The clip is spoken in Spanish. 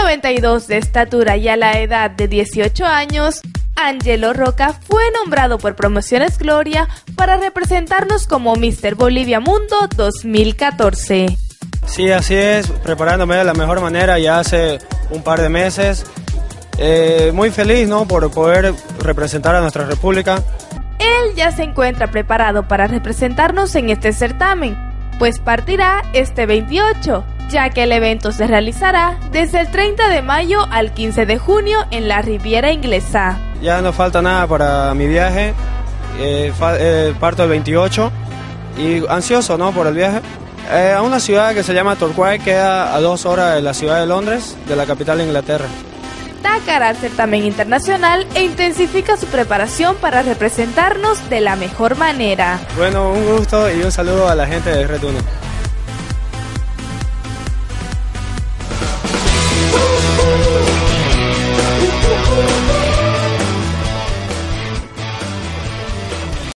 1,92 de estatura y a la edad de 18 años, Ángelo Roca fue nombrado por Promociones Gloria para representarnos como Mr. Bolivia Mundo 2014. Sí, así es, preparándome de la mejor manera ya hace un par de meses. Muy feliz, ¿no?, por poder representar a nuestra república. Él ya se encuentra preparado para representarnos en este certamen, pues partirá este 28, ya que el evento se realizará desde el 30 de mayo al 15 de junio en la Riviera Inglesa. Ya no falta nada para mi viaje, parto el 28 y ansioso, ¿no?, por el viaje. A una ciudad que se llama Torquay, queda a 2 horas de la ciudad de Londres, de la capital de Inglaterra. Da cara al certamen internacional e intensifica su preparación para representarnos de la mejor manera. Bueno, un gusto y un saludo a la gente de Red 1.